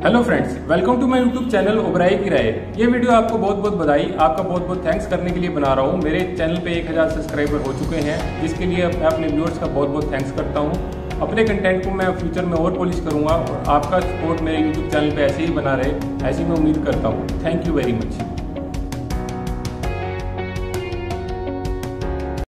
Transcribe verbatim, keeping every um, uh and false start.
Hello friends, welcome to my YouTube channel Oberoi की राय। ये वीडियो आपको बहुत बहुत बधाई, आपका बहुत बहुत थैंक्स करने के लिए बना रहा हूँ। मेरे चैनल पे एक हज़ार सब्सक्राइबर हो चुके हैं, जिसके लिए मैं अपने व्यूअर्स का बहुत बहुत थैंक्स करता हूँ। अपने कंटेंट को मैं फ्यूचर में और पॉलिश करूँगा और आपका सपोर्ट मेरे यूट्यूब चैनल पर ऐसे ही बना रहे, ऐसी मैं उम्मीद करता हूँ। Thank you very much.